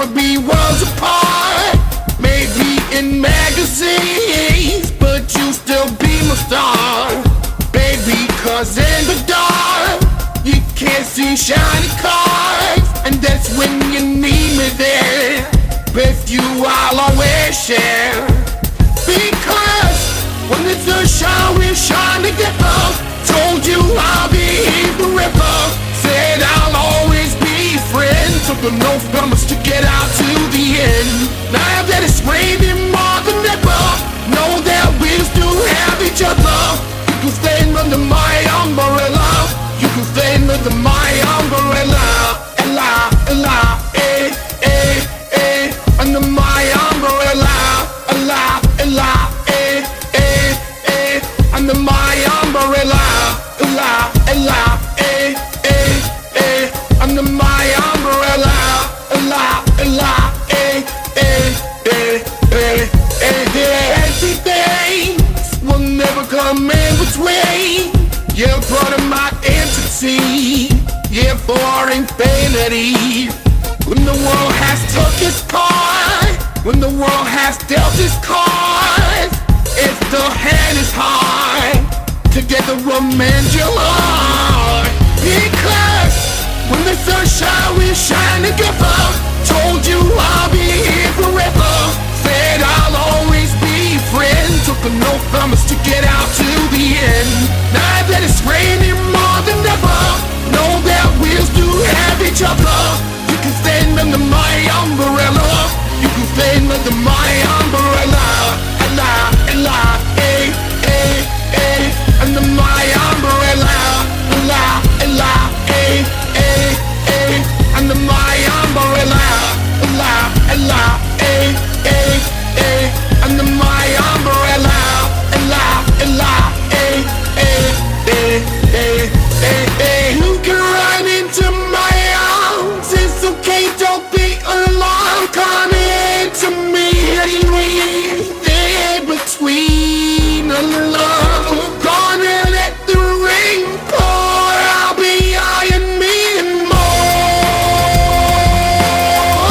wanna be worlds apart, maybe in magazines, but you still be my star, baby. Cause in the dark you can't see shiny cars, and that's when you need me there. With you I'll always share, because when the sun shine we shine together. Told you I'll be here forever, said I'll always be friends. Took an oath, promise to get out to the end. Now that it's raining more than ever, know that we'll still have each other. You can stand under my umbrella, you can stand under my umbrella. Ella, ella, eh, eh, eh, under my umbrella. Ella, ella, eh, eh, eh, under my umbrella. Ella, ella, eh, eh, eh, under my umbrella. Ella, ella, eh, eh, eh, eh, eh, eh. Everything will never come in between. You're part of my entity, yeah, for infinity. When the world has took its part, when the world has dealt its cards, if the hand is hard, together we'll mend your heart. Because when the sun shine, we shine together. Told you I'll be here forever, said I'll always be friends. Took an oath, promise to get out to the end. Now that it's raining more than ever, know that we'll still have each other. You can stand under my umbrella, you can stand under my umbrella. Ella, ella, eh, eh, eh, under my umbrella. Ella, ella, eh, eh, eh, under my umbrella. Ella, ella, eh, eh, eh, under my umbrella. Ella, ella, eh, eh, eh, eh, eh, eh. You can run into my arms, it's okay, don't be alarmed. Come into me, in between the love. Gonna let the rain pour, I'll be eyeing me and more.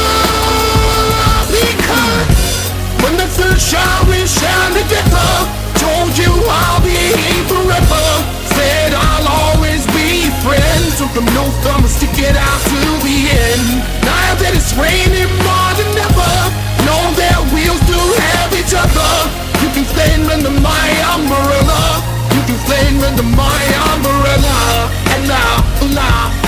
Because when the sun shine, we shine together. Told you I'll be here forever, said I'll always be friends. Took them no thumbs to get out to the end. Now that it's raining more than ever, know that we'll still have each other. You can stand under my umbrella, you can stand under my umbrella. And now,